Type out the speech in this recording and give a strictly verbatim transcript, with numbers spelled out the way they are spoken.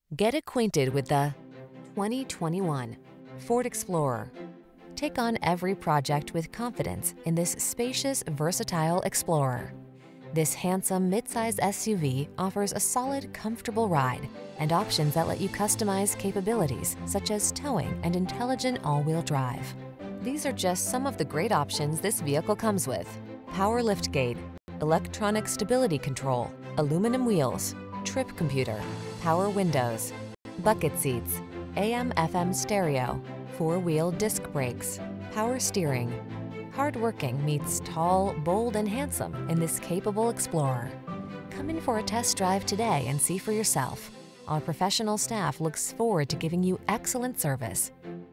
Get acquainted with the twenty twenty-one Ford Explorer. Take on every project with confidence in this spacious, versatile Explorer. This handsome midsize S U V offers a solid, comfortable ride and options that let you customize capabilities such as towing and intelligent all-wheel drive. These are just some of the great options this vehicle comes with: power liftgate, electronic stability control, aluminum wheels, trip computer, power windows, bucket seats, A M F M stereo, four-wheel disc brakes, power steering. Hardworking meets tall, bold, and handsome in this capable Explorer. Come in for a test drive today and see for yourself. Our professional staff looks forward to giving you excellent service.